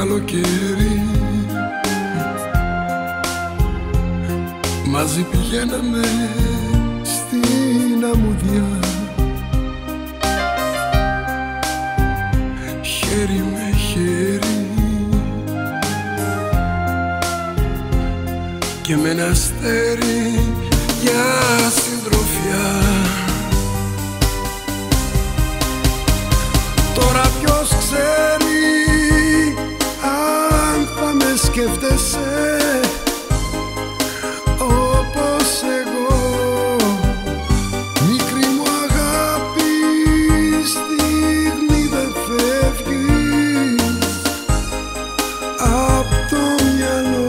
καλοκαίρι μαζί πηγαίναμε στην αμμουδιά, χέρι με χέρι και με ένα αστέρι για συντροφιά. Τώρα ποιος ξέρει αν θα με σκέφτεσαι όπως εγώ, μικρή μου αγάπη, στιγμή δεν φεύγεις απ' το μυαλό.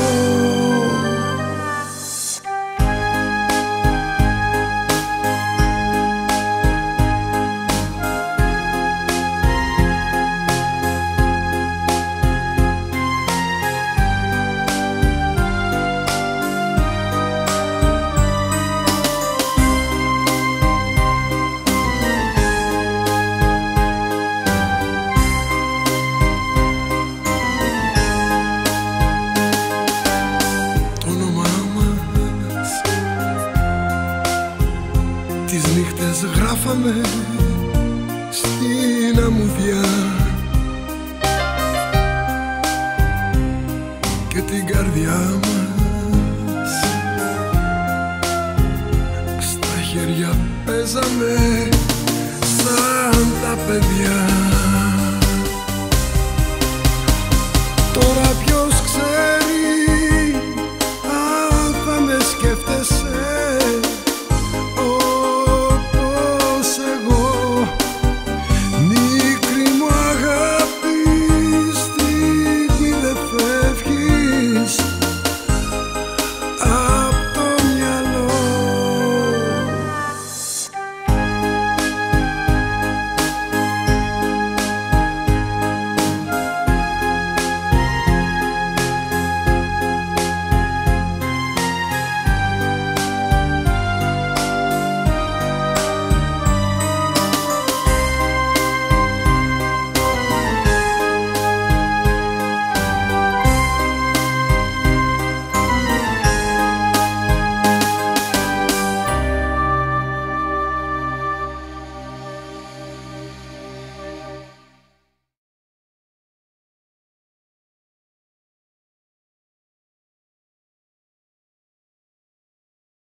Τις νύχτες γράφαμε στην αμμουδιά και την καρδιά μας στα χέρια παίζαμε σαν τα παιδιά.